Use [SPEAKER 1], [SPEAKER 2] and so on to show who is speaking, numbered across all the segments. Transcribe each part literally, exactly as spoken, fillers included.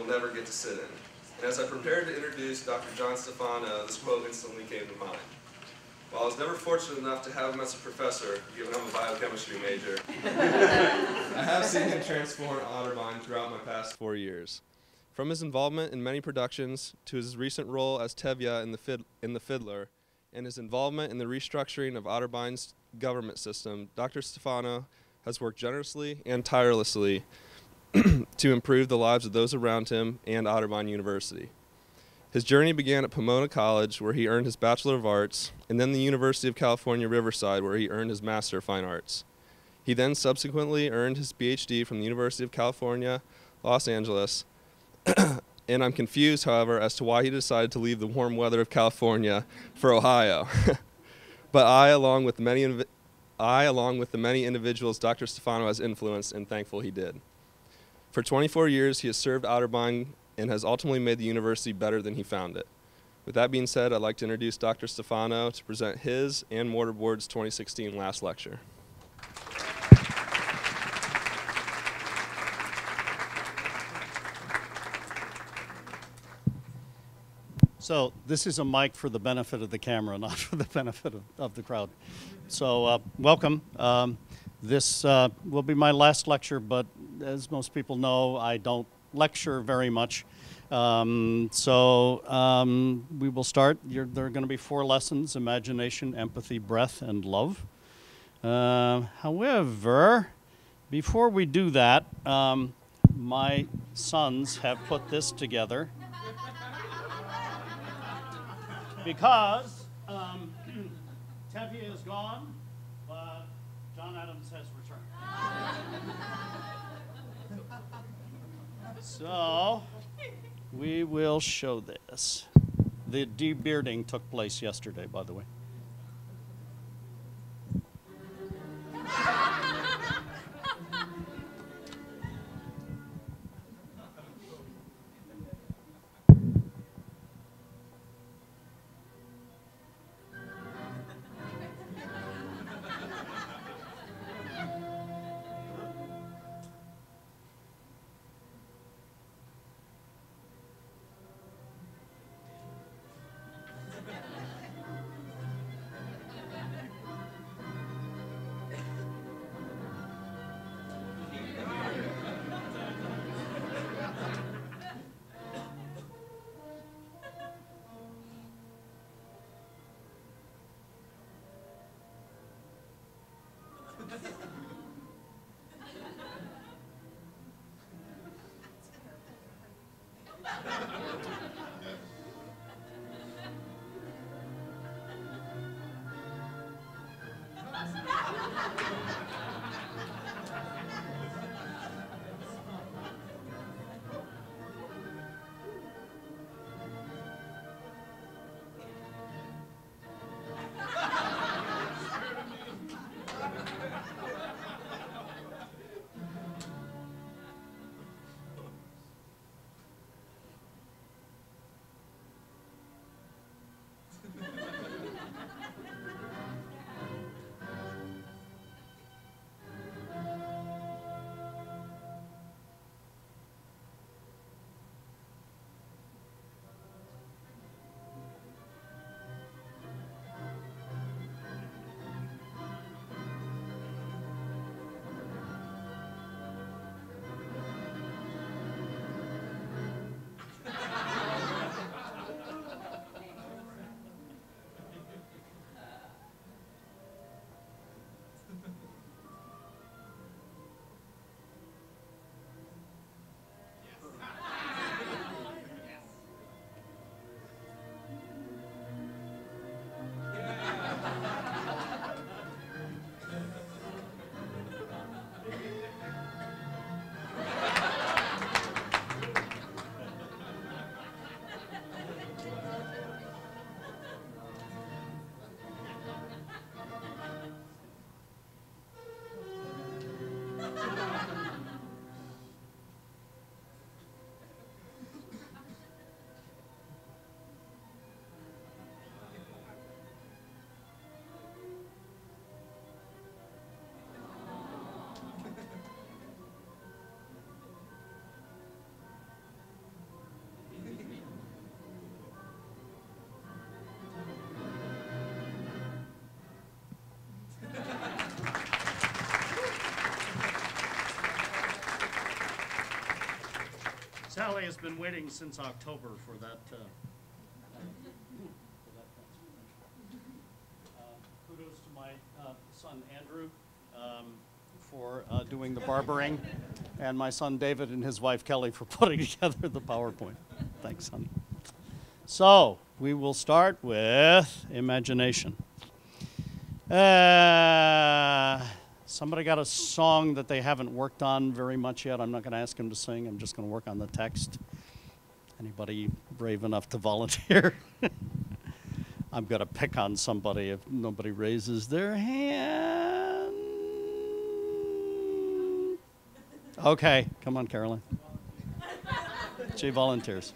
[SPEAKER 1] never get to sit in. And as I prepared to introduce Doctor John Stefano, this quote instantly came to mind. While I was never fortunate enough to have him as a professor, given I'm a biochemistry major, I have seen him transform Otterbein throughout my past four years. From his involvement in many productions to his recent role as Tevye in the, Fid in the Fiddler, and his involvement in the restructuring of Otterbein's government system, Doctor Stefano has worked generously and tirelessly to improve the lives of those around him and Otterbein University. His journey began at Pomona College, where he earned his Bachelor of Arts, and then the University of California, Riverside, where he earned his Master of Fine Arts. He then subsequently earned his P H D from the University of California, Los Angeles, and I'm confused, however, as to why he decided to leave the warm weather of California for Ohio. But I, along with many, I, along with the many individuals Doctor Stefano has influenced, and thankful he did. For twenty-four years, he has served Otterbein and has ultimately made the university better than he found it. With that being said, I'd like to introduce Doctor Stefano to present his and Mortar Board's twenty sixteen last lecture.
[SPEAKER 2] So this is a mic for the benefit of the camera, not for the benefit of, of the crowd. So uh, welcome. Um, this uh, will be my last lecture, but as most people know, I don't lecture very much. Um, so um, we will start. You're, there are going to be four lessons: imagination, empathy, breath, and love. Uh, however, before we do that, um, my sons have put this together because um, Tevye is gone, but John Adams has returned. So we will show this. The de-bearding took place yesterday, by the way. Callie has been waiting since October for that. Uh, for that transformation. Uh, kudos to my uh, son Andrew um, for uh, doing the barbering, and my son David and his wife Kelly for putting together the PowerPoint. Thanks, son. So we will start with imagination. Uh, somebody got a song that they haven't worked on very much yet. I'm not going to ask him to sing. I'm just going to work on the text. Anybody brave enough to volunteer? I'm going to pick on somebody if nobody raises their hand. Okay, come on, Carolyn. She volunteers.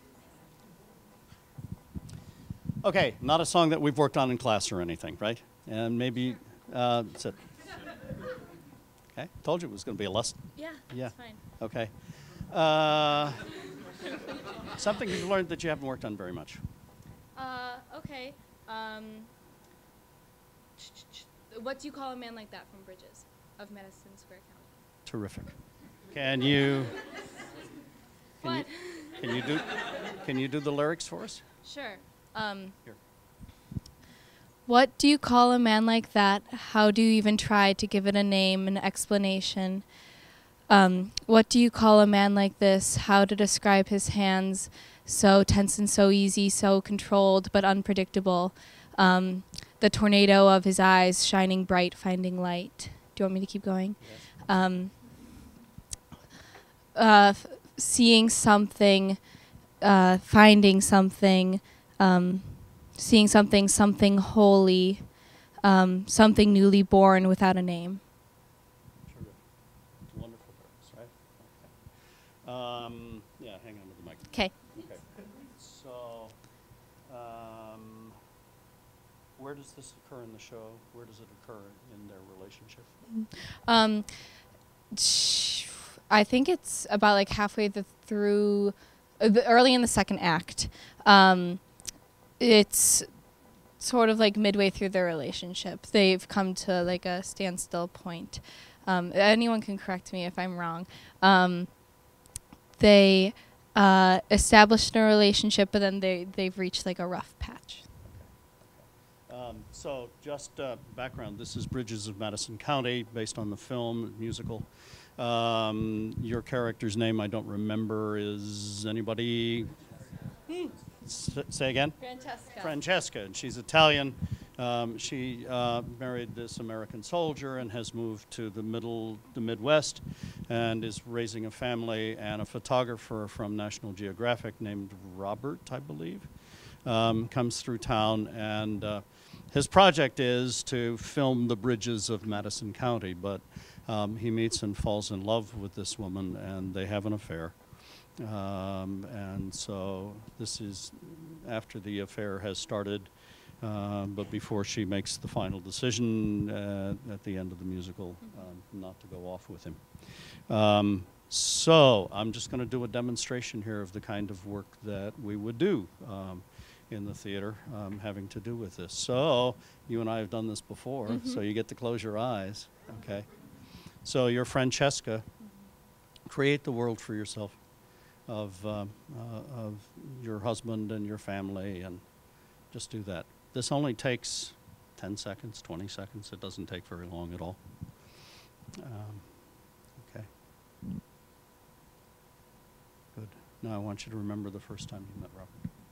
[SPEAKER 2] Okay, not a song that we've worked on in class or anything, right? And maybe, uh, sit. Okay, told you it was going to be a lesson.
[SPEAKER 3] Yeah,
[SPEAKER 2] Yeah.
[SPEAKER 3] that's fine.
[SPEAKER 2] Okay. Uh, something you've learned that you haven't worked on very much.
[SPEAKER 3] Uh, okay. Um, what do you call a man like that from Bridges of Madison Square County?
[SPEAKER 2] Terrific. Can you? Can
[SPEAKER 3] What?
[SPEAKER 2] you, can you do? Can you do the lyrics for us?
[SPEAKER 3] Sure. Um,
[SPEAKER 2] Here.
[SPEAKER 3] What do you call a man like that? How do you even try to give it a name, an explanation? Um, what do you call a man like this? How to describe his hands? So tense and so easy, so controlled but unpredictable. Um, the tornado of his eyes, shining bright, finding light. Do you want me to keep going?
[SPEAKER 2] Yes.
[SPEAKER 3] Um, uh, f- seeing something, uh, finding something, um, seeing something, something holy, um, something newly born without a name.
[SPEAKER 2] Terrific. Wonderful lyrics, right? Okay. Um, yeah, hang on with the mic.
[SPEAKER 3] Okay.
[SPEAKER 2] Okay. So, um, where does this occur in the show? Where does it occur in their relationship?
[SPEAKER 3] Um, sh- I think it's about like halfway the through, uh, the early in the second act. Um, it's sort of like midway through their relationship. They've come to like a standstill point. Um, anyone can correct me if I'm wrong. Um, they uh, established a relationship, but then they, they've reached like a rough patch.
[SPEAKER 2] Um, so just uh, background, this is Bridges of Madison County, based on the film, musical. Um, your character's name I don't remember. Is anybody? S- say again?
[SPEAKER 3] Francesca.
[SPEAKER 2] Francesca, and she's Italian. Um, she uh, married this American soldier and has moved to the middle, the Midwest, and is raising a family. And a photographer from National Geographic named Robert, I believe, um, comes through town, and uh, his project is to film the bridges of Madison County. But um, he meets and falls in love with this woman, and they have an affair. Um, and so this is after the affair has started, uh, but before she makes the final decision uh, at the end of the musical um, not to go off with him. Um, so I'm just going to do a demonstration here of the kind of work that we would do um, in the theater um, having to do with this. So you and I have done this before,
[SPEAKER 3] Mm-hmm.
[SPEAKER 2] so you get to close your eyes, okay? So you're Francesca. Create the world for yourself of um, uh, of your husband and your family, and just do that. This only takes ten seconds, twenty seconds. It doesn't take very long at all. Um, okay. Good. Now I want you to remember the first time you met Robert.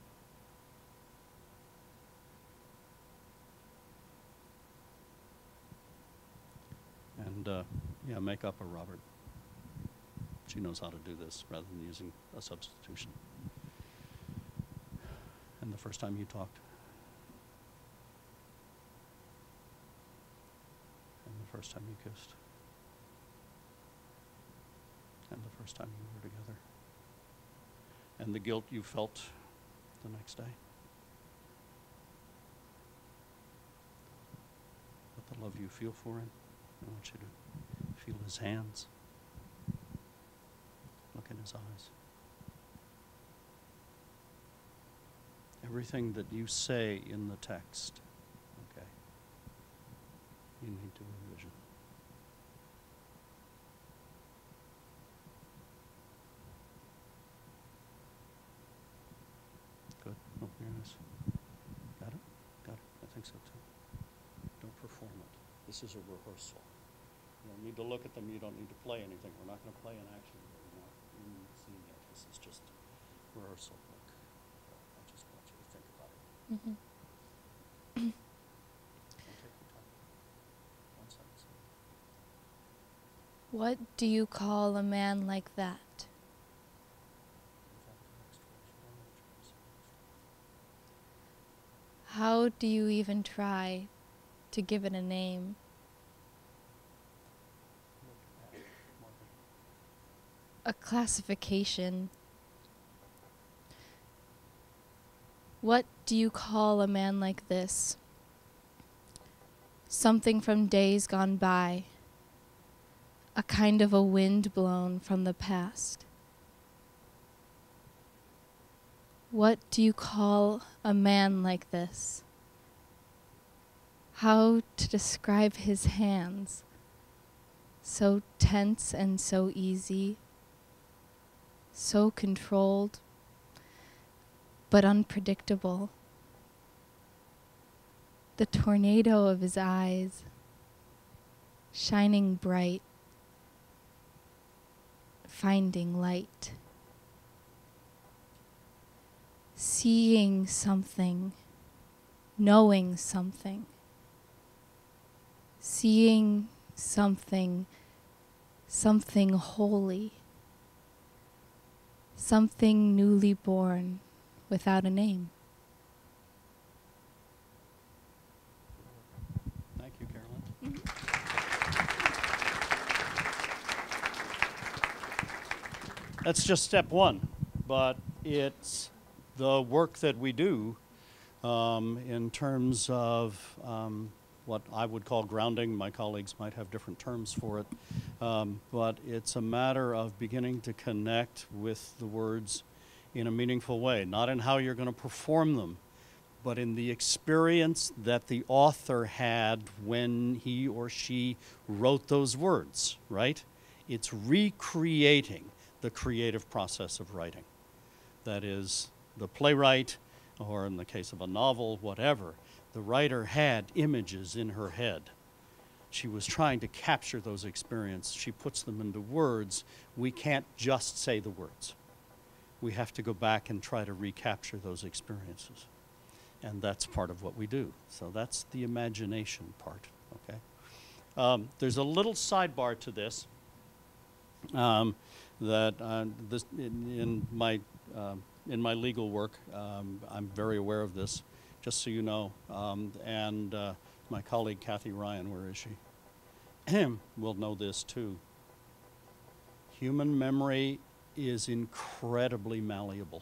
[SPEAKER 2] And uh, yeah, make up a Robert. She knows how to do this rather than using a substitution. And the first time you talked. And the first time you kissed. And the first time you were together. And the guilt you felt the next day. But the love you feel for him. I want you to feel his hands. Look in his eyes. Everything that you say in the text, okay, you need to envision. think so too. Don't perform it. This is a rehearsal. You don't need to look at them. You don't need to play anything. We're not going to play an action. We're not in the scene yet. This is just rehearsal work. I just want you to think about it.
[SPEAKER 3] Mm-hmm.
[SPEAKER 2] Don't take your time. One sentence.
[SPEAKER 3] What do you call a man like that? How do you even try to give it a name? A classification. What do you call a man like this? Something from days gone by. A kind of a wind blown from the past. What do you call a man like this? How to describe his hands? So tense and so easy, so controlled, but unpredictable. The tornado of his eyes, shining bright, finding light. Seeing something, knowing something, seeing something, something holy, something newly born without a name.
[SPEAKER 2] Thank you, Carolyn. Mm-hmm. That's just step one, but it's the work that we do um, in terms of um, what I would call grounding. My colleagues might have different terms for it, um, but it's a matter of beginning to connect with the words in a meaningful way, not in how you're going to perform them, but in the experience that the author had when he or she wrote those words, right? It's recreating the creative process of writing. That is, the playwright, or in the case of a novel, whatever, the writer had images in her head. She was trying to capture those experiences. She puts them into words. We can't just say the words. We have to go back and try to recapture those experiences. And that's part of what we do. So that's the imagination part, okay? Um, there's a little sidebar to this um, that uh, this in, in my uh, in my legal work, um, I'm very aware of this, just so you know. Um, and uh, my colleague Kathy Ryan, where is she? will know this too. Human memory is incredibly malleable.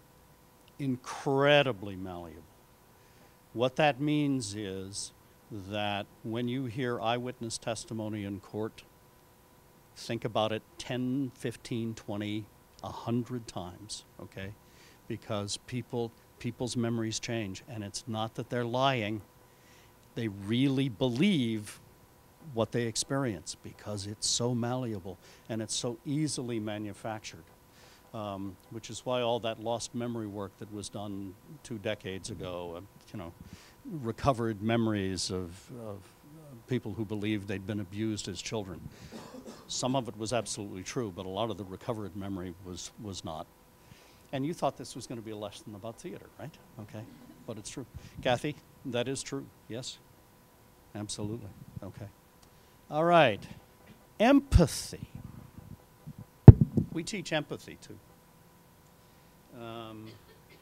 [SPEAKER 2] Incredibly malleable. What that means is that when you hear eyewitness testimony in court, think about it ten, fifteen, twenty, a hundred times, okay? Because people, people's memories change, and it's not that they're lying. They really believe what they experience because it's so malleable and it's so easily manufactured, um, which is why all that lost memory work that was done two decades ago, uh, you know, recovered memories of, of people who believed they'd been abused as children. Some of it was absolutely true, but a lot of the recovered memory was, was not. And you thought this was going to be a lesson about theater, right? Okay, but it's true. Kathy, that is true, yes? Absolutely, okay. All right, empathy. We teach empathy too. Um,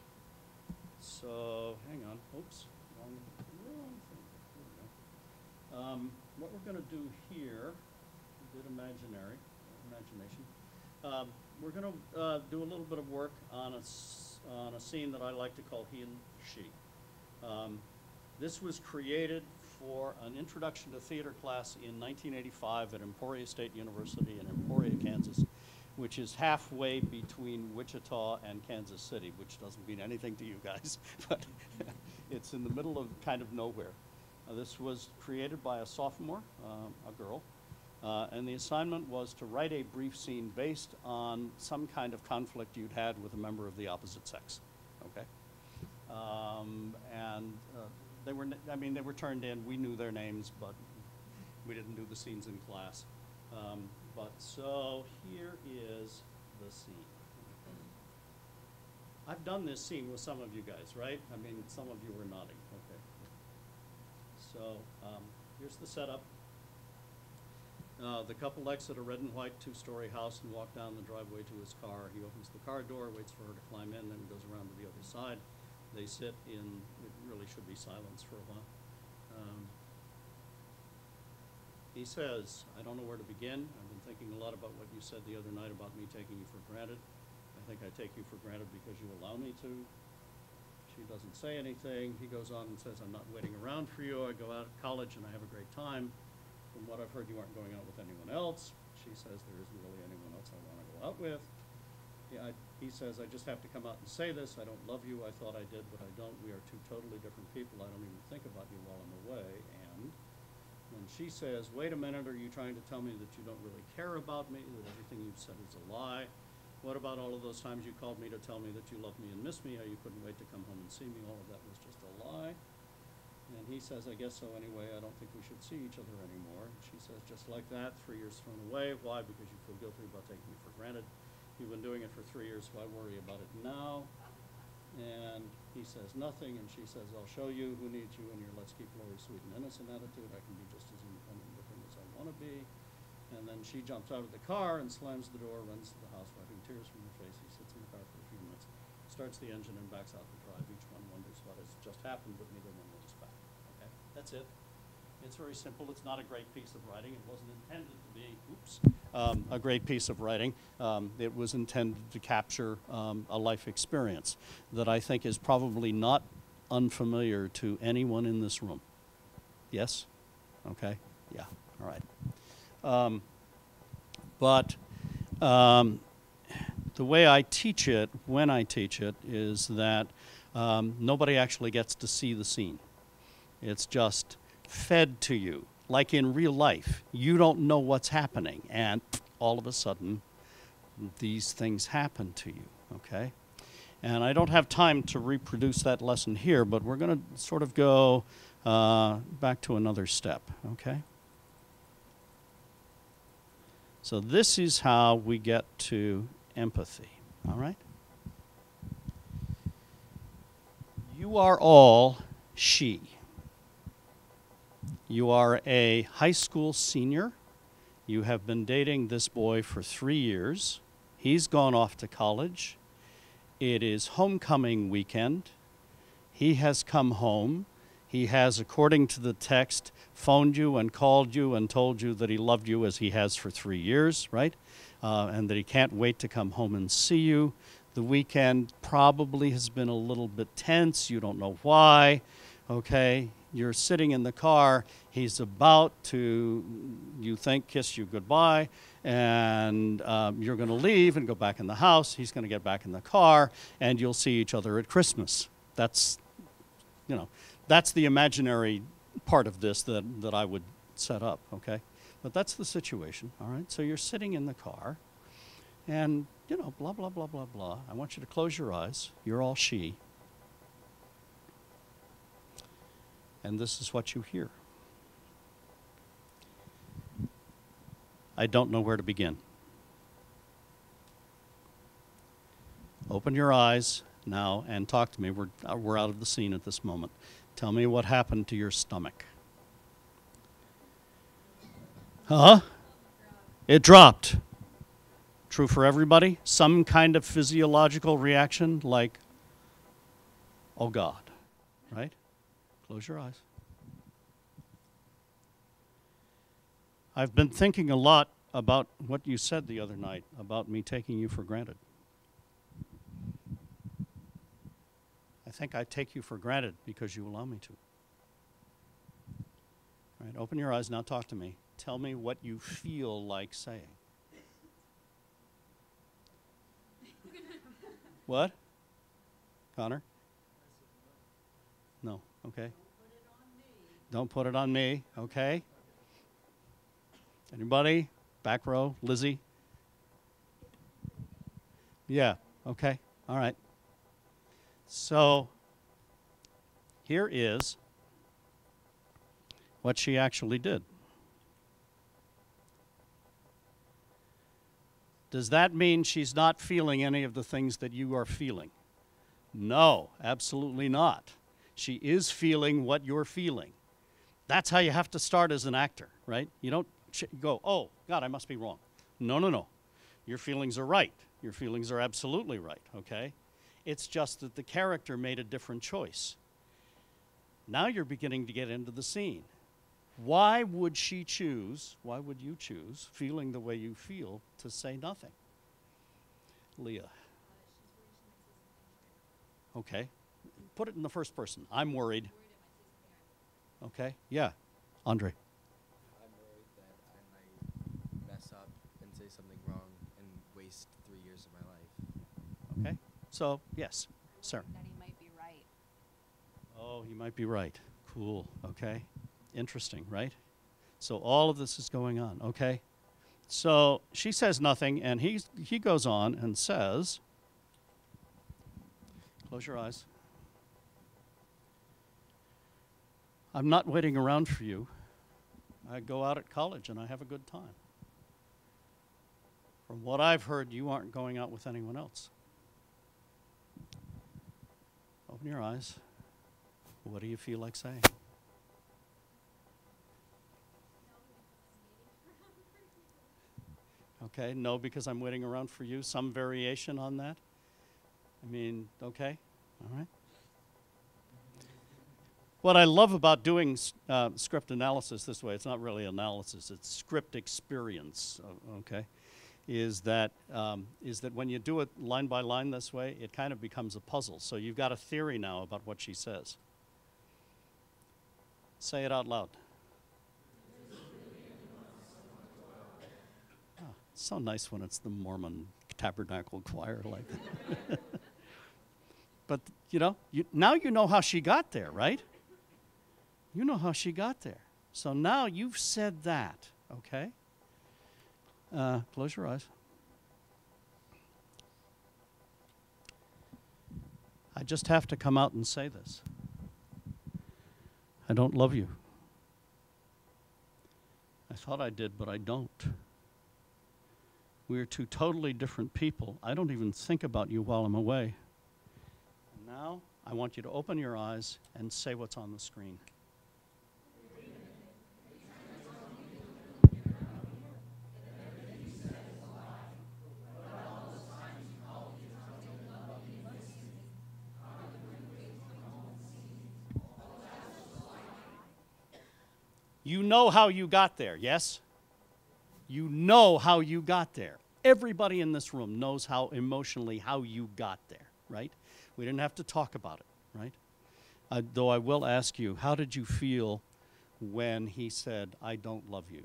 [SPEAKER 2] so, hang on, oops, wrong, wrong thing. There we go. Um, what we're going to do here, we did imaginary, imagination. Um, we're going to uh, do a little bit of work on a, s on a scene that I like to call he and she. Um, this was created for an introduction to theater class in nineteen eighty-five at Emporia State University in Emporia, Kansas, which is halfway between Wichita and Kansas City, which doesn't mean anything to you guys, but it's in the middle of kind of nowhere. Uh, this was created by a sophomore, uh, a girl, uh, and the assignment was to write a brief scene based on some kind of conflict you'd had with a member of the opposite sex, okay? Um, and uh, they were, I mean, they were turned in. We knew their names, but we didn't do the scenes in class. Um, but so here is the scene. I've done this scene with some of you guys, right? I mean, some of you were nodding. Okay. So um, here's the setup. Uh, the couple exit a red and white two-story house and walk down the driveway to his car. He opens the car door, waits for her to climb in, then goes around to the other side. They sit in, it really should be silence for a while. Um, he says, I don't know where to begin. I've been thinking a lot about what you said the other night about me taking you for granted. I think I take you for granted because you allow me to. She doesn't say anything. He goes on and says, I'm not waiting around for you. I go out of college and I have a great time. From what I've heard, you aren't going out with anyone else. She says, there isn't really anyone else I want to go out with. Yeah, I, he says, I just have to come out and say this. I don't love you. I thought I did, but I don't. We are two totally different people. I don't even think about you while I'm away. And when she says, wait a minute, are you trying to tell me that you don't really care about me, that everything you've said is a lie? What about all of those times you called me to tell me that you love me and miss me, how you couldn't wait to come home and see me? All of that was just a lie. And he says, I guess so anyway. I don't think we should see each other anymore. And she says, just like that, three years thrown away. Why? Because you feel guilty about taking me for granted. You've been doing it for three years, why worry about it now? And he says nothing, and she says, I'll show you who needs you in your let's keep Lori sweet and innocent attitude. I can be just as independent and different as I want to be. And then she jumps out of the car and slams the door, runs to the house, wiping tears from her face. He sits in the car for a few minutes, starts the engine, and backs out the drive. Each one wonders what has just happened, but neither one looks back. Okay, that's it. It's very simple. It's not a great piece of writing. It wasn't intended to be, oops, um, a great piece of writing. Um, it was intended to capture um, a life experience that I think is probably not unfamiliar to anyone in this room. Yes? Okay? Yeah. All right. Um, but um, the way I teach it, when I teach it, is that um, nobody actually gets to see the scene. It's just fed to you, like in real life. You don't know what's happening, and all of a sudden, these things happen to you, okay? And I don't have time to reproduce that lesson here, but we're going to sort of go uh, back to another step, okay? So this is how we get to empathy, all right? You are all she. You are a high school senior. You have been dating this boy for three years. He's gone off to college. It is homecoming weekend. He has come home. He has, according to the text, phoned you and called you and told you that he loved you as he has for three years, right? Uh, and that he can't wait to come home and see you. The weekend probably has been a little bit tense. You don't know why, okay? You're sitting in the car. He's about to, you think, kiss you goodbye, and um, you're going to leave and go back in the house. He's going to get back in the car, and you'll see each other at Christmas. That's, you know, that's the imaginary part of this that, that I would set up, okay? But that's the situation, all right? So you're sitting in the car, and, you know, blah, blah, blah, blah, blah. I want you to close your eyes. You're all she. And this is what you hear. I don't know where to begin. Open your eyes now and talk to me. We're, uh, we're out of the scene at this moment. Tell me what happened to your stomach. Huh? It dropped. True for everybody? Some kind of physiological reaction like, oh God, right? Close your eyes. I've been thinking a lot about what you said the other night about me taking you for granted. I think I take you for granted because you allow me to. All right, open your eyes now, talk to me. Tell me what you feel like saying. What? Connor? No, okay. Don't put it on me, okay? Anybody? Back row, Lizzie? Yeah, okay, all right. So, here is what she actually did. Does that mean she's not feeling any of the things that you are feeling? No, absolutely not. She is feeling what you're feeling. That's how you have to start as an actor, right? You don't ch- go, oh, God, I must be wrong. No, no, no. Your feelings are right. Your feelings are absolutely right, okay? It's just that the character made a different choice. Now you're beginning to get into the scene. Why would she choose, why would you choose, feeling the way you feel, to say nothing? Leah. Okay. Put it in the first person. I'm worried. Okay. Yeah. Andre.
[SPEAKER 4] I'm worried that I might mess up and say something wrong and waste three years of my life.
[SPEAKER 2] Okay. So, yes. Sarah.
[SPEAKER 5] That he might be right.
[SPEAKER 2] Oh, he might be right. Cool. Okay. Interesting, right? So all of this is going on, okay? So she says nothing, and he's, he goes on and says, close your eyes. I'm not waiting around for you. I go out at college and I have a good time. From what I've heard, you aren't going out with anyone else. Open your eyes. What do you feel like saying? Okay, no, because I'm waiting around for you. Some variation on that? I mean, okay, all right. What I love about doing uh, script analysis this way, it's not really analysis, it's script experience, uh, okay, is that, um, is that when you do it line by line this way, it kind of becomes a puzzle. So you've got a theory now about what she says. Say it out loud. Oh, it's so nice when it's the Mormon Tabernacle Choir like that. But, you know, you, now you know how she got there, right? You know how she got there. So now you've said that, okay? Uh, close your eyes. I just have to come out and say this. I don't love you. I thought I did, but I don't. We're two totally different people. I don't even think about you while I'm away. Now, I want you to open your eyes and say what's on the screen. You know how you got there, yes? You know how you got there. Everybody in this room knows how emotionally how you got there, right? We didn't have to talk about it, right? Uh, though I will ask you, how did you feel when he said, I don't love you?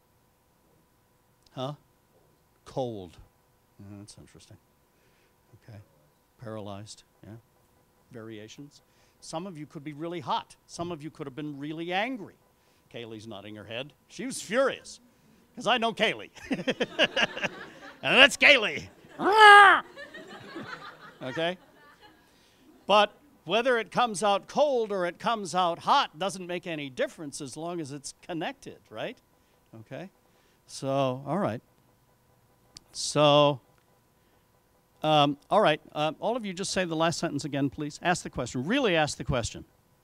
[SPEAKER 2] Huh? Cold. Yeah, that's interesting. Okay. Paralyzed, yeah. Variations. Some of you could be really hot. Some of you could have been really angry. Kaylee's nodding her head. She was furious, because I know Kaylee. And that's Kaylee. Okay? But whether it comes out cold or it comes out hot doesn't make any difference as long as it's connected, right? Okay? So, all right. So, um, all right. Uh, all of you just say the last sentence again, please. Ask the question. Really ask the question.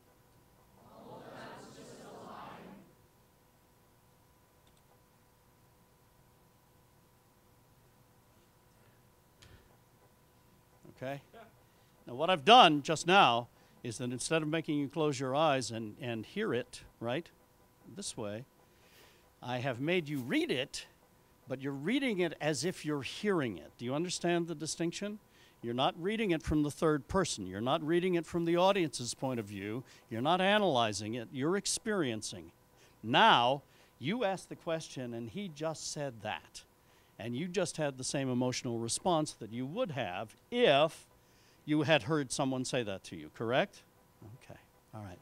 [SPEAKER 2] Okay? Now, what I've done just now is that instead of making you close your eyes and, and hear it, right, this way, I have made you read it, but you're reading it as if you're hearing it. Do you understand the distinction? You're not reading it from the third person. You're not reading it from the audience's point of view. You're not analyzing it. You're experiencing. Now, you asked the question, and he just said that. And you just had the same emotional response that you would have if you had heard someone say that to you, correct? Okay, all right.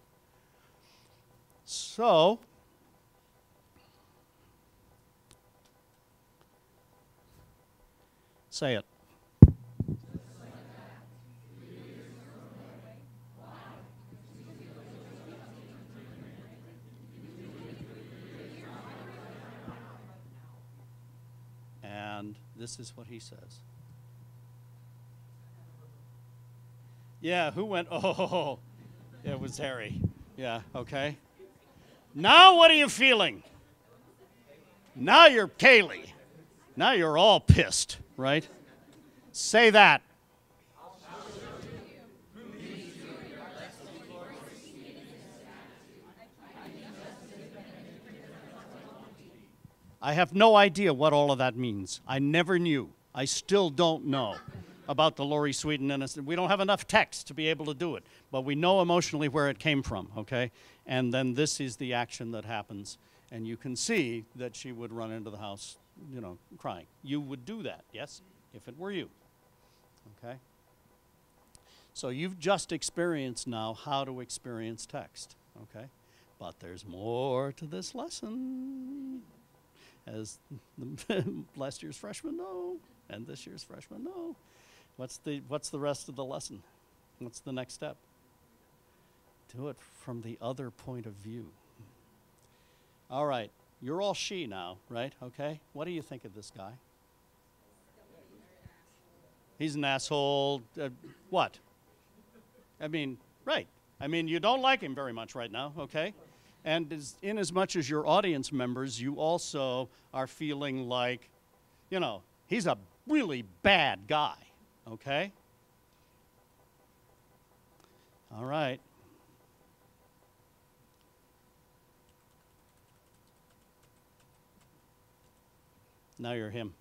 [SPEAKER 2] So, say it. This is what he says. Yeah, who went, oh, it was Harry. Yeah, okay. Now what are you feeling? Now you're Kaylee. Now you're all pissed, right? Say that. I have no idea what all of that means. I never knew. I still don't know about the Laurie Sweden innocent. We don't have enough text to be able to do it, but we know emotionally where it came from, okay? And then this is the action that happens, and you can see that she would run into the house, you know, crying. You would do that, yes, if it were you, okay? So you've just experienced now how to experience text, okay? But there's more to this lesson, as the last year's freshmen know, and this year's freshmen know. What's the, what's the rest of the lesson? What's the next step? Do it from the other point of view. All right, you're all she now, right? Okay, what do you think of this guy? He's an asshole. Uh, what? I mean, right. I mean, you don't like him very much right now, okay? And as, in as much as your audience members, you also are feeling like, you know, he's a really bad guy, okay? All right. Now you're him.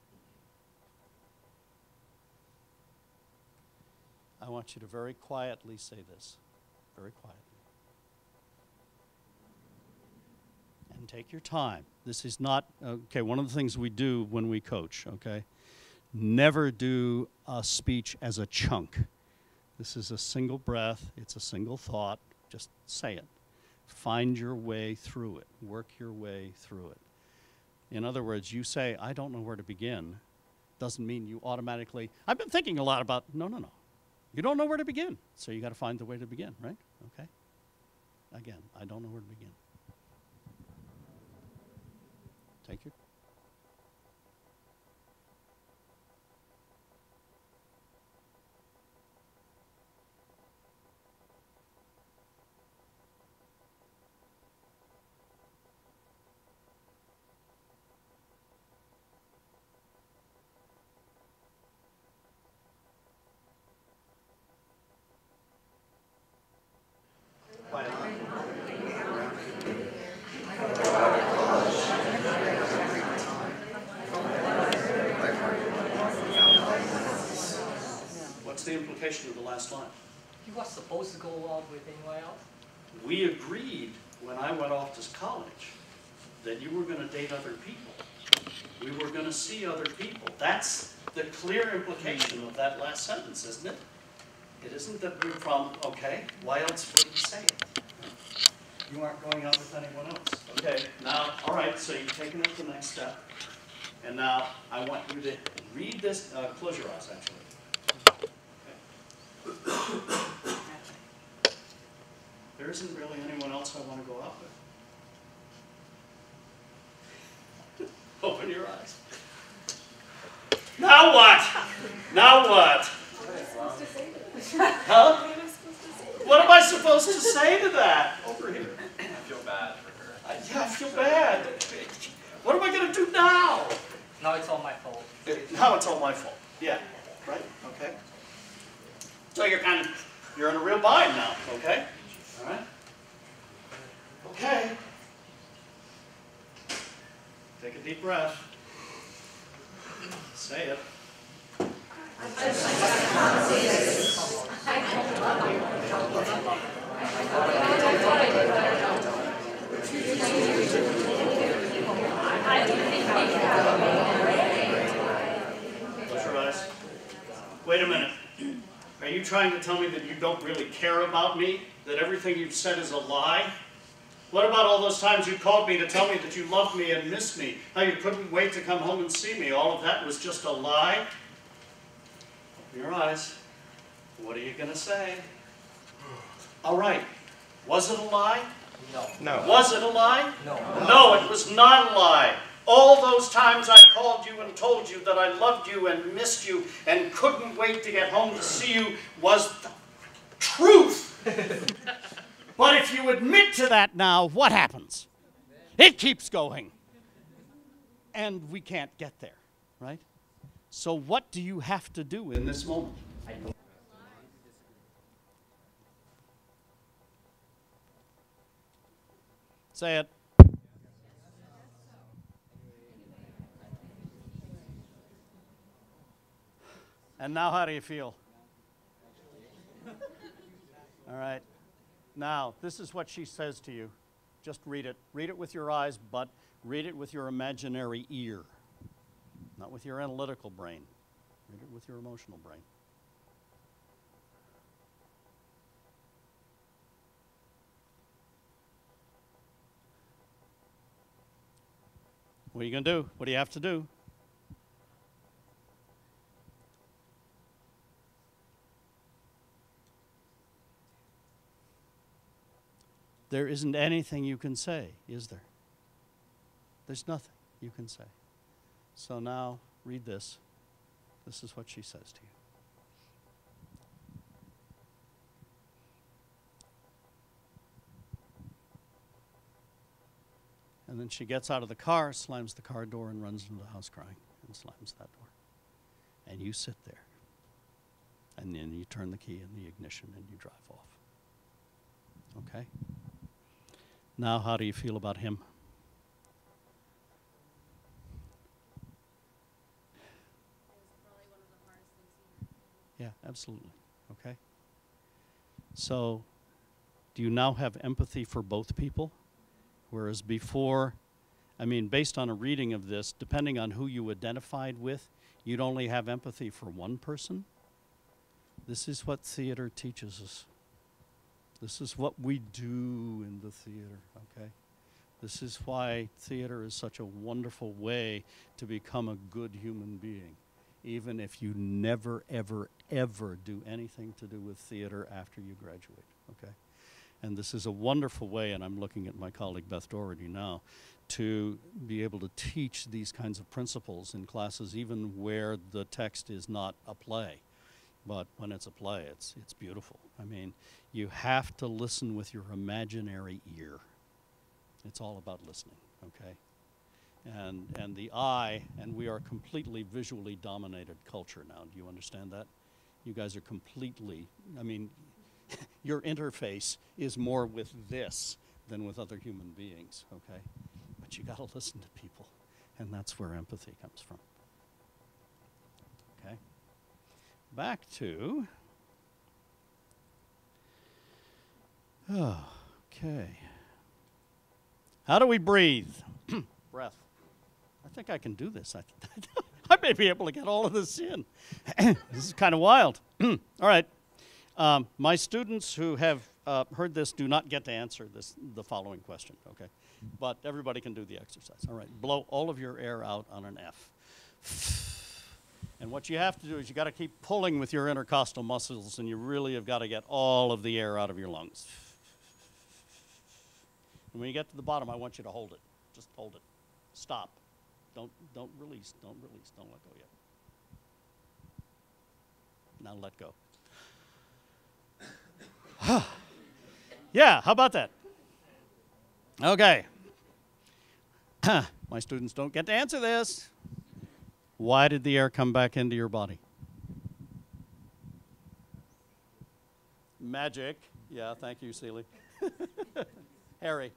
[SPEAKER 2] I want you to very quietly say this, very quietly. And take your time. This is not, okay, one of the things we do when we coach, okay? Never do a speech as a chunk. This is a single breath, it's a single thought, just say it. Find your way through it, work your way through it. In other words, you say, I don't know where to begin, doesn't mean you automatically, I've been thinking a lot about, no, no, no. You don't know where to begin, so you got to find the way to begin, right? Okay? Again, I don't know where to begin. Take your What's the implication of the last line?
[SPEAKER 5] He was supposed to go off with anyone else?
[SPEAKER 2] We agreed when I went off to college that you were going to date other people. We were going to see other people. That's the clear implication of that last sentence, isn't it? It isn't that we're from, okay, why else would he say it? You aren't going out with anyone else. Okay, now, all right, so you've taken it to the next step. And now I want you to read this, uh, close your eyes, actually. There isn't really anyone else I want to go out with. Open your eyes. Now what? Now what? Huh? What am I supposed to say to that? Over here.
[SPEAKER 1] I feel bad for her.
[SPEAKER 2] I, yeah, I feel bad. What am I going to do now?
[SPEAKER 5] Now it's all my fault.
[SPEAKER 2] Now it's all my fault. Yeah. Right? Okay. So you're kind of, you're in a real bind now, okay? All right? Okay. Take a deep breath. Say it. Close your eyes. Wait a minute. Are you trying to tell me that you don't really care about me? That everything you've said is a lie? What about all those times you called me to tell me that you loved me and missed me? How you couldn't wait to come home and see me? All of that was just a lie? Open your eyes. What are you going to say? All right. Was it a lie?
[SPEAKER 5] No.
[SPEAKER 1] No.
[SPEAKER 2] Was it a lie?
[SPEAKER 5] No.
[SPEAKER 2] No, it was not a lie. All those times I called you and told you that I loved you and missed you and couldn't wait to get home to see you was the truth. But if you admit to that now, what happens? It keeps going. And we can't get there, right? So what do you have to do in this moment? Say it. And now how do you feel? All right. Now, this is what she says to you. Just read it. Read it with your eyes, but read it with your imaginary ear. Not with your analytical brain. Read it with your emotional brain. What are you going to do? What do you have to do? There isn't anything you can say, is there? There's nothing you can say. So now, read this. This is what she says to you. And then she gets out of the car, slams the car door, and runs into the house crying, and slams that door. And you sit there. And then you turn the key in the ignition, and you drive off. Okay? Now, how do you feel about him? Yeah, absolutely. Okay? So, do you now have empathy for both people? Whereas before, I mean, based on a reading of this, depending on who you identified with, you'd only have empathy for one person. This is what theater teaches us. This is what we do in the theater, okay? This is why theater is such a wonderful way to become a good human being, even if you never, ever, ever do anything to do with theater after you graduate, okay? And this is a wonderful way, and I'm looking at my colleague Beth Doherty now, to be able to teach these kinds of principles in classes, even where the text is not a play. But when it's a play, it's, it's beautiful. I mean, you have to listen with your imaginary ear. It's all about listening, okay? And, and the eye, and we are a completely visually dominated culture now. Do you understand that? You guys are completely, I mean, your interface is more with this than with other human beings, okay? But you gotta listen to people, and that's where empathy comes from, okay? Back to, oh, okay. How do we breathe? Breath. I think I can do this. I, I may be able to get all of this in. This is kind of wild. All right. Um, my students who have uh, heard this do not get to answer this, the following question, okay? But everybody can do the exercise. All right. Blow all of your air out on an F. And what you have to do is you got to keep pulling with your intercostal muscles, and you really have got to get all of the air out of your lungs. And when you get to the bottom, I want you to hold it. Just hold it. Stop. Don't, don't release. Don't release. Don't let go yet. Now let go. Yeah, how about that? Okay. My students don't get to answer this. Why did the air come back into your body? Magic. Yeah, thank you, Seeley. Harry.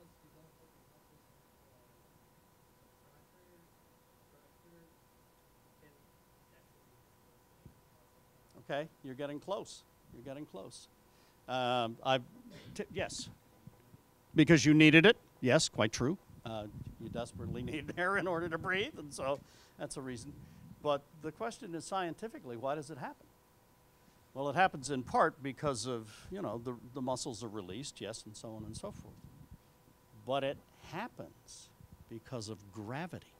[SPEAKER 2] Okay, you're getting close. You're getting close. Um, I've t yes, because you needed it. Yes, quite true. Uh, you desperately need air in order to breathe, and so that's a reason. But the question is scientifically, why does it happen? Well, it happens in part because of, you know, the, the muscles are released, yes, and so on and so forth. But it happens because of gravity.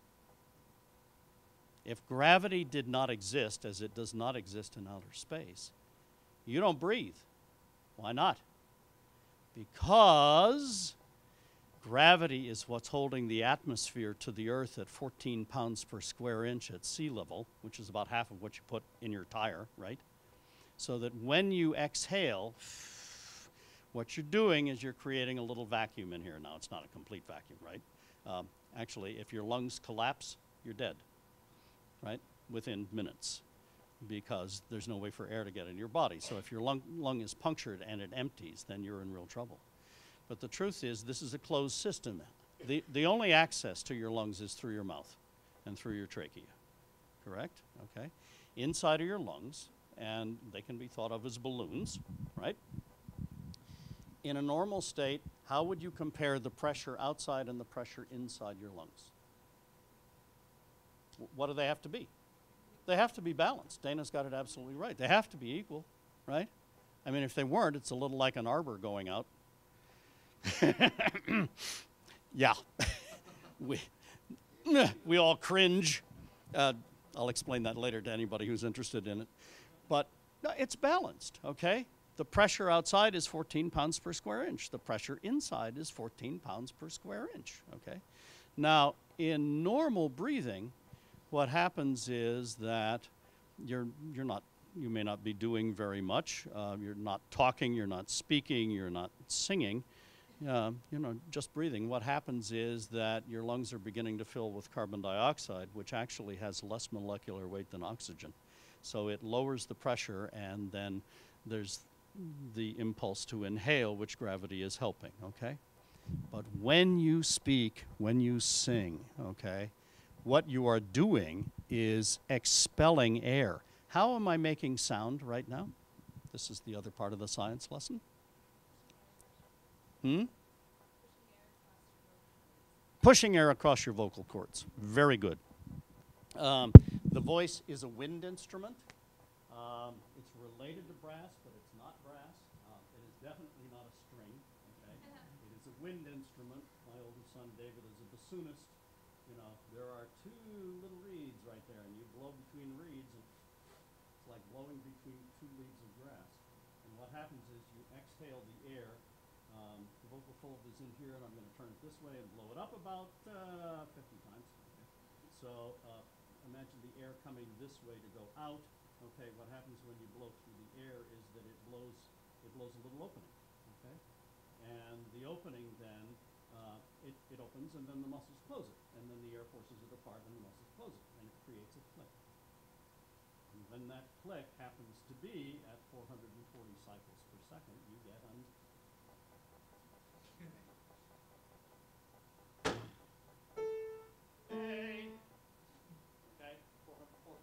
[SPEAKER 2] If gravity did not exist, as it does not exist in outer space, you don't breathe. Why not? Because Gravity is what's holding the atmosphere to the Earth at fourteen pounds per square inch at sea level, which is about half of what you put in your tire, right? So that when you exhale, what you're doing is you're creating a little vacuum in here. Now, it's not a complete vacuum, right? Um, actually, if your lungs collapse, you're dead, right? Within minutes, because there's no way for air to get in your body. So if your lung, lung is punctured and it empties, then you're in real trouble. But the truth is, this is a closed system. The, the only access to your lungs is through your mouth and through your trachea, correct? Okay. Inside of your lungs, and they can be thought of as balloons, right? In a normal state, how would you compare the pressure outside and the pressure inside your lungs? W- what do they have to be? They have to be balanced. Dana's got it absolutely right. They have to be equal, right? I mean, if they weren't, it's a little like an arbor going out. Yeah. we, we all cringe. Uh, I'll explain that later to anybody who's interested in it. But no, it's balanced, okay? The pressure outside is fourteen pounds per square inch. The pressure inside is fourteen pounds per square inch, okay? Now, in normal breathing, what happens is that you're, you're not, you may not be doing very much. Uh, you're not talking, you're not speaking, you're not singing. Uh, you know, just breathing. What happens is that your lungs are beginning to fill with carbon dioxide, which actually has less molecular weight than oxygen. So it lowers the pressure, and then there's the impulse to inhale, which gravity is helping, okay? But when you speak, when you sing, okay, what you are doing is expelling air. How am I making sound right now? This is the other part of the science lesson. Hmm? Pushing air across your vocal cords. Very good. Um, the voice is a wind instrument. Um, it's related to brass, but it's not brass. Um, it is definitely not a string. Okay? It is a wind instrument. My oldest son David is a bassoonist. You know, there are two little reeds right there, and you blow between reeds, and it's like blowing between two leaves of grass. And what happens is you exhale the air. Um, the vocal fold is in here, and I'm going to turn it this way and blow it up about uh, fifty times. Okay. So uh, imagine the air coming this way to go out. Okay, what happens when you blow through the air is that it blows, it blows a little opening. Okay, and the opening then uh, it, it opens, and then the muscles close it, and then the air forces it apart, and the muscles close it, and it creates a click. And when that click happens to be at four hundred forty cycles per second, you get un Hey. Okay, four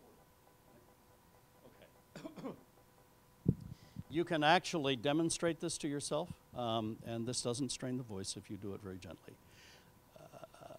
[SPEAKER 2] forty. Okay. You can actually demonstrate this to yourself, um, and this doesn't strain the voice if you do it very gently. Uh,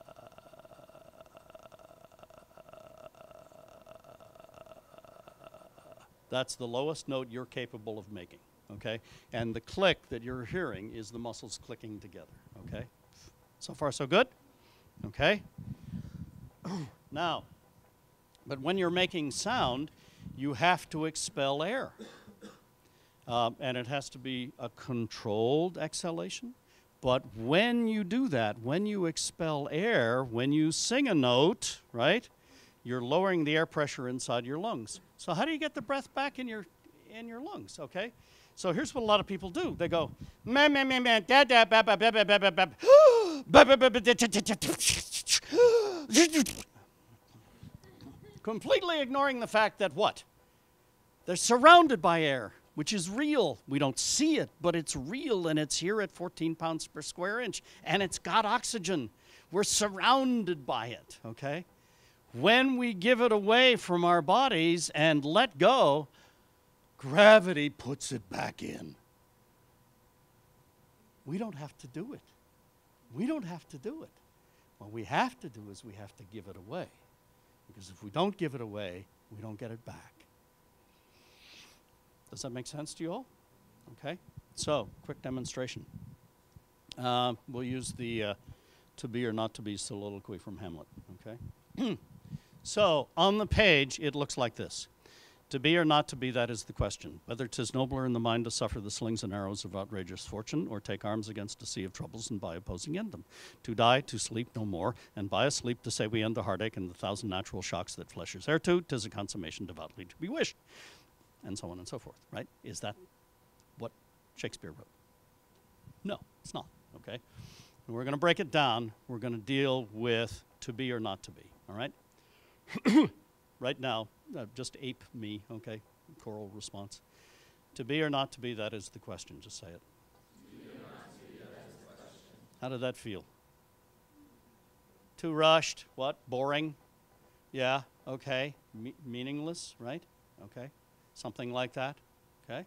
[SPEAKER 2] that's the lowest note you're capable of making, okay? And the click that you're hearing is the muscles clicking together, okay? So far, so good? Okay? Now, but when you're making sound, you have to expel air. Um, and it has to be a controlled exhalation. But when you do that, when you expel air, when you sing a note, right, you're lowering the air pressure inside your lungs. So how do you get the breath back in your, in your lungs, okay? So here's what a lot of people do. They go, meh, meh, meh, meh, da, da, ba, ba, ba, ba, ba, ba, ba, ba, ba, ba, ba, da, da, da, da. Completely ignoring the fact that what? They're surrounded by air, which is real. We don't see it, but it's real, and it's here at fourteen pounds per square inch, and it's got oxygen. We're surrounded by it, okay? When we give it away from our bodies and let go, gravity puts it back in. We don't have to do it. We don't have to do it. What we have to do is we have to give it away. Because if we don't give it away, we don't get it back. Does that make sense to you all? Okay. So, quick demonstration. Uh, we'll use the uh, to be or not to be soliloquy from Hamlet. Okay. So, on the page, it looks like this. To be or not to be, that is the question. Whether 'tis nobler in the mind to suffer the slings and arrows of outrageous fortune, or take arms against a sea of troubles and by opposing end them. To die, to sleep no more, and by a sleep to say we end the heartache and the thousand natural shocks that flesh is heir to, 'tis a consummation devoutly to be wished. And so on and so forth, right? Is that what Shakespeare wrote? No, it's not, okay? And we're gonna break it down. We're gonna deal with to be or not to be, all right? Right now, uh, just ape me, okay? Choral response. To be or not to be, that is the question. Just say it. To be or not to be, that is the question. How did that feel? Too rushed? What? Boring? Yeah, okay. Me meaningless, right? Okay. Something like that, okay?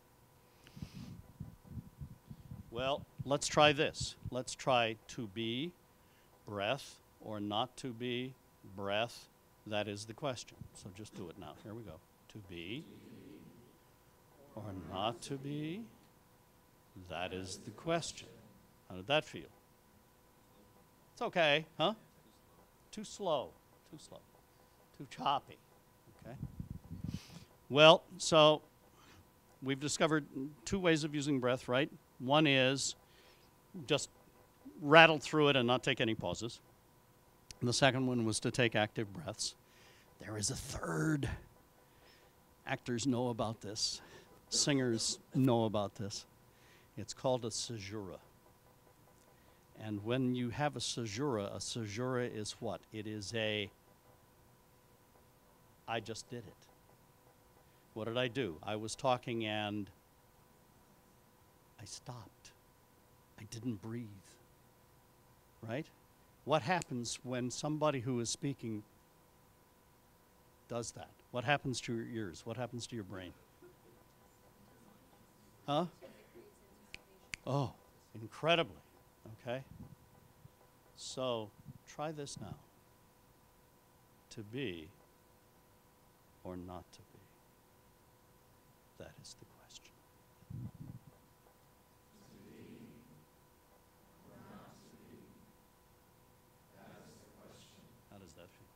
[SPEAKER 2] Well, let's try this. Let's try to be, breath, or not to be, breath. That is the question. So just do it now. Here we go. To be or not to be, that is the question. How did that feel? It's okay, huh? Too slow, too slow, too choppy, okay? Well, so we've discovered two ways of using breath, right? One is just rattle through it and not take any pauses. And the second one was to take active breaths. There is a third. Actors know about this. Singers know about this. It's called a caesura. And when you have a caesura, a caesura is what? It is a, I just did it. What did I do? I was talking and I stopped. I didn't breathe, right? What happens when somebody who is speaking does that? What happens to your ears? What happens to your brain? Huh? Oh, incredibly, okay? So try this now. To be or not to be? That is the question. How does that feel?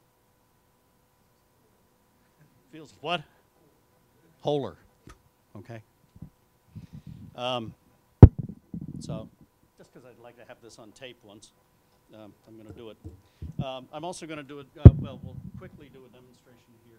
[SPEAKER 2] Feels what? Wholer. Okay. Um, so, just because I'd like to have this on tape once, um, I'm going to do it. Um, I'm also going to do it. Uh, well, we'll quickly do a demonstration here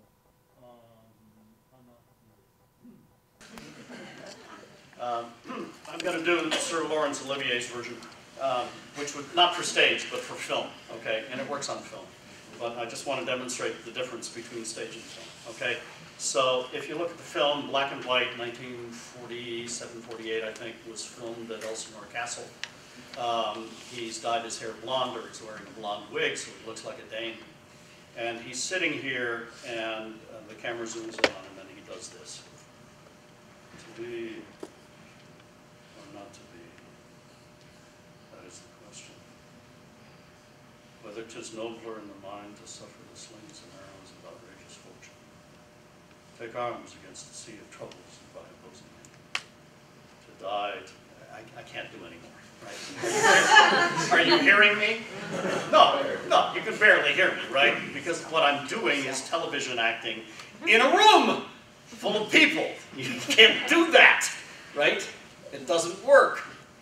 [SPEAKER 2] of. Um, um, I'm going to do Sir Laurence Olivier's version, um, which would not for stage, but for film. Okay, and it works on film. But I just want to demonstrate the difference between stage and film, okay? So if you look at the film, black and white, nineteen forty-seven, forty-eight, I think, was filmed at Elsinore Castle. Um, he's dyed his hair blonde, or he's wearing a blonde wig, so he looks like a Dane. And he's sitting here, and uh, the camera zooms in on him, and he does this. To be or not to be, that is the question. Whether 'tis nobler in the mind to suffer the slings and arrows of outrageous fortune. Take arms against the sea of troubles and by opposing them. To die, to, I, I can't do anymore, right? Are you hearing me? No, no, you can barely hear me, right? Because what I'm doing is television acting in a room full of people. You can't do that, right? It doesn't work.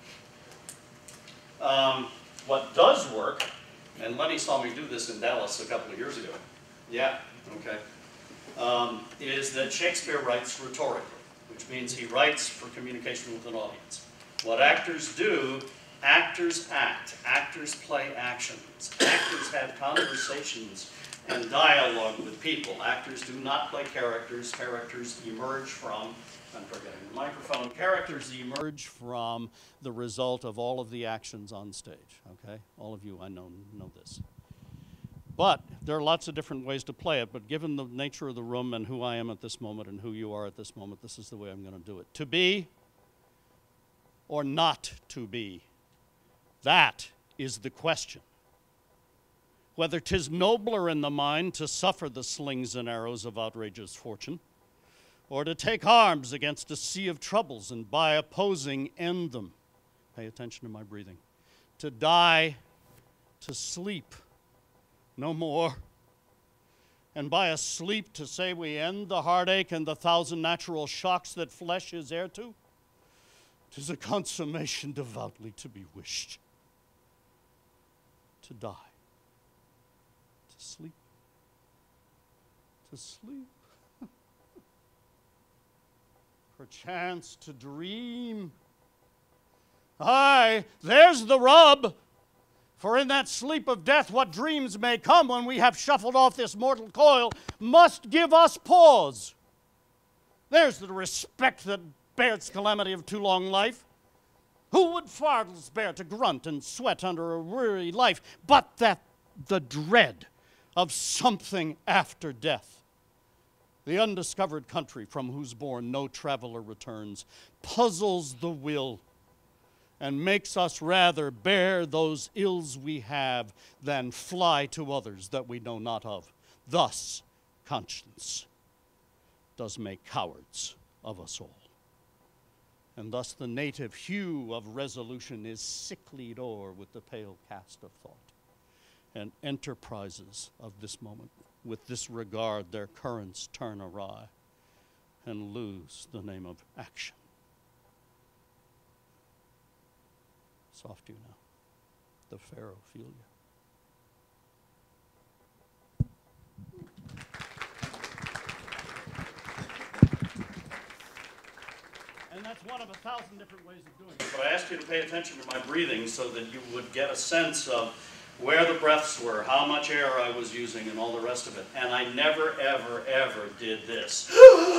[SPEAKER 2] Um, what does work, and Lenny saw me do this in Dallas a couple of years ago. Yeah, okay. Um, is that Shakespeare writes rhetorically, which means he writes for communication with an audience. What actors do, actors act. Actors play actions. Actors have conversations and dialogue with people. Actors do not play characters. Characters emerge from, I'm forgetting the microphone, characters emerge from the result of all of the actions on stage, okay? All of you, I know, know this. But there are lots of different ways to play it, but given the nature of the room and who I am at this moment and who you are at this moment, this is the way I'm going to do it. To be or not to be, that is the question. Whether 'tis nobler in the mind to suffer the slings and arrows of outrageous fortune, or to take arms against a sea of troubles and by opposing end them. Pay attention to my breathing. To die, to sleep no more, and by a sleep to say we end the heartache and the thousand natural shocks that flesh is heir to? 'Tis a consummation devoutly to be wished. To die, to sleep, to sleep, perchance to dream. Aye, there's the rub. For in that sleep of death, what dreams may come when we have shuffled off this mortal coil must give us pause. There's the respect that bears calamity of too long life. Who would fardels bear to grunt and sweat under a weary life, but that the dread of something after death? The undiscovered country from whose bourne no traveler returns puzzles the will and makes us rather bear those ills we have than fly to others that we know not of. Thus, conscience does make cowards of us all. And thus the native hue of resolution is sicklied o'er with the pale cast of thought. And enterprises of this moment, with this regard their currents turn awry and lose the name of action. Soft you now, the Pharaoh feel you. And that's one of a thousand different ways of doing it. But I asked you to pay attention to my breathing so that you would get a sense of where the breaths were, how much air I was using, and all the rest of it. And I never, ever, ever did this.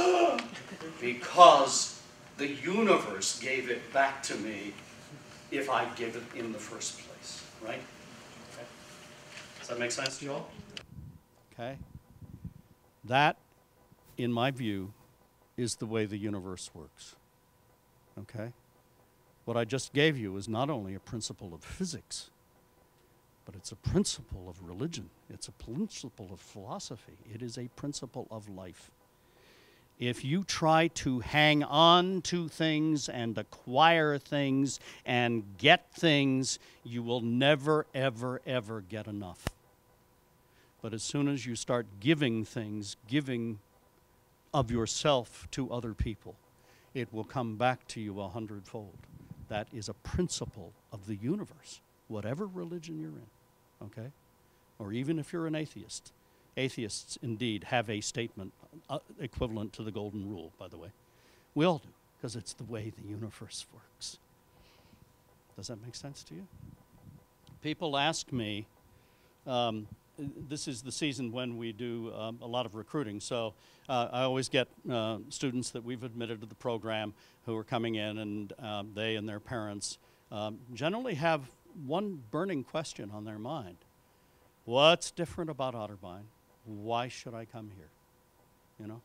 [SPEAKER 2] Because the universe gave it back to me if I give it in the first place, right? Okay. Does that make sense to you all? Okay. That, in my view, is the way the universe works. Okay? What I just gave you is not only a principle of physics, but it's a principle of religion. It's a principle of philosophy. It is a principle of life. If you try to hang on to things and acquire things and get things, you will never, ever, ever get enough. But as soon as you start giving things, giving of yourself to other people, it will come back to you a hundredfold. That is a principle of the universe, whatever religion you're in, okay? Or even if you're an atheist. Atheists, indeed, have a statement uh, equivalent to the golden rule, by the way. We all do, because it's the way the universe works. Does that make sense to you? People ask me, um, this is the season when we do um, a lot of recruiting, so uh, I always get uh, students that we've admitted to the program who are coming in, and um, they and their parents um, generally have one burning question on their mind. What's different about Otterbein? Why should I come here? You know?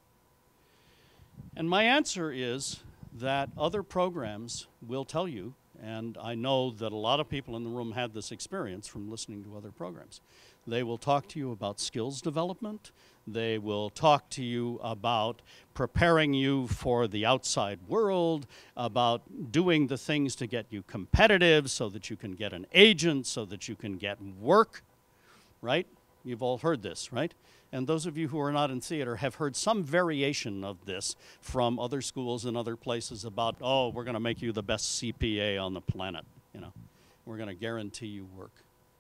[SPEAKER 2] And my answer is that other programs will tell you, and I know that a lot of people in the room had this experience from listening to other programs. They will talk to you about skills development. They will talk to you about preparing you for the outside world, about doing the things to get you competitive so that you can get an agent, so that you can get work, right? You've all heard this, right? And those of you who are not in theater have heard some variation of this from other schools and other places about, oh, we're going to make you the best C P A on the planet, you know. We're going to guarantee you work.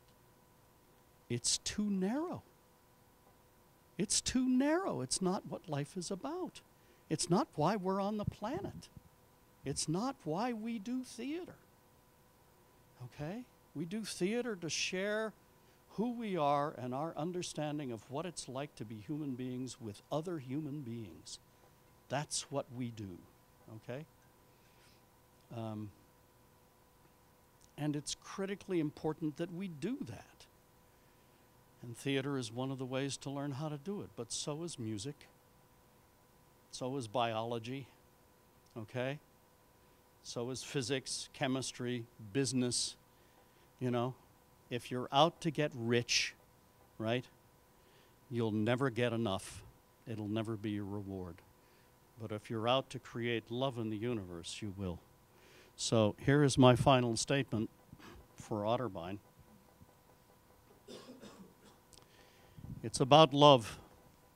[SPEAKER 2] It's too narrow. It's too narrow. It's not what life is about. It's not why we're on the planet. It's not why we do theater. Okay? We do theater to share who we are and our understanding of what it's like to be human beings with other human beings. That's what we do. Okay? Um, and it's critically important that we do that. And theater is one of the ways to learn how to do it, but so is music. So is biology, okay? So is physics, chemistry, business. You know, if you're out to get rich, right, you'll never get enough. It'll never be your reward. But if you're out to create love in the universe, you will. So here is my final statement for Otterbein. It's about love,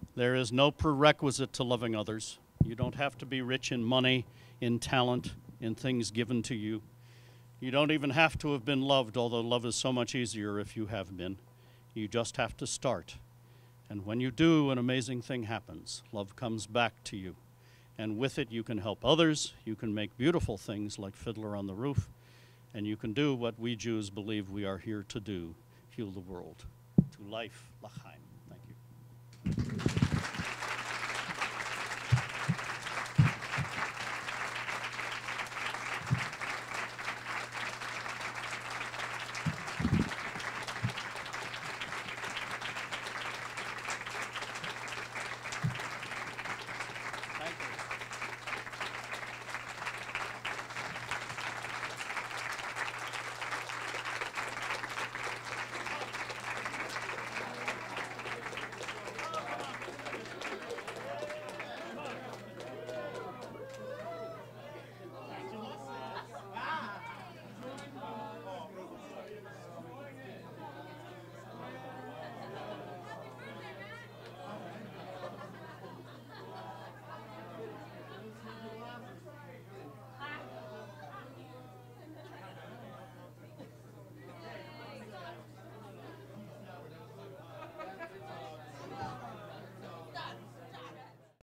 [SPEAKER 2] There is no prerequisite to loving others. You don't have to be rich in money, in talent, in things given to you. You don't even have to have been loved, although love is so much easier if you have been. You just have to start. And when you do, an amazing thing happens. Love comes back to you. And with it, you can help others. You can make beautiful things like Fiddler on the Roof. And you can do what we Jews believe we are here to do, heal the world. To life, l'chaim.